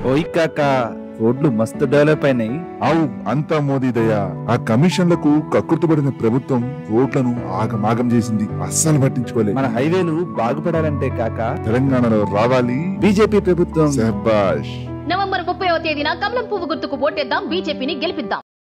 ఓయ్ కాకా, రోడ్లు మస్తు డెవలప్ అయినాయి. అవు అంతా మోదీ దయ. ఆ కమిషన్లకు కక్కుర్తుపడిన ప్రభుత్వం రోడ్లను ఆగమాగం చేసింది, అస్సలు పట్టించుకోలే. మన హైవేలు బాగుపడాలంటే కాకా తెలంగాణలో రావాలి బీజేపీ ప్రభుత్వం. శభాష్. నవంబర్ 30వ తేదీన కమలం పువ్వు గుర్తుకు ఓటేద్దాం, బీజేపీని గెలిపిద్దాం.